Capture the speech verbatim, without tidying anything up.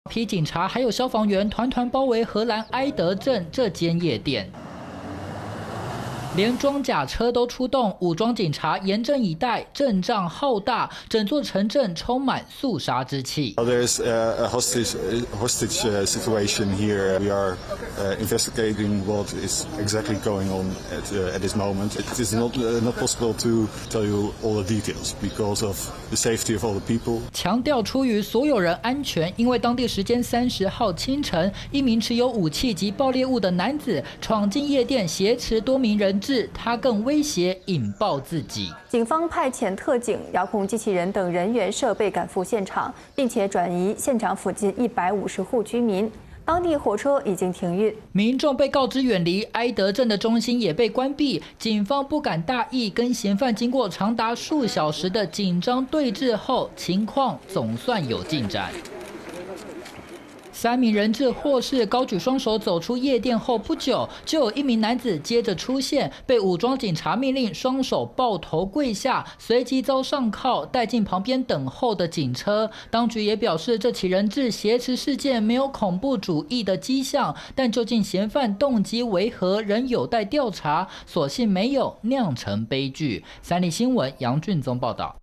批警察还有消防员团团包围荷兰埃德镇这间夜店。 连装甲车都出动，武装警察严阵以待，阵仗浩大，整座城镇充满肃杀之气。 There's a hostage hostage situation here. We are investigating what is exactly going on at at this moment. It is not not possible to tell you all the details because of the safety of all the people. 强调出于所有人安全，因为当地时间三十号清晨，一名持有武器及爆裂物的男子闯进夜店，挟持多名人。 他更威胁引爆自己。 警方派遣特警、遥控机器人等人员设备赶赴现场，并且转移现场附近一百五十户居民。当地火车已经停运， 民众被告知远离，埃德镇的中心也被关闭。警方不敢大意，跟嫌犯经过长达数小时的紧张对峙后，情况总算有进展。 三名人质获释，高举双手走出夜店后不久，就有一名男子接着出现，被武装警察命令双手抱头跪下，随即遭上铐带进旁边等候的警车。当局也表示，这起人质挟持事件没有恐怖主义的迹象，但究竟嫌犯动机为何，仍有待调查。所幸没有酿成悲剧。三立新闻杨俊宗报道。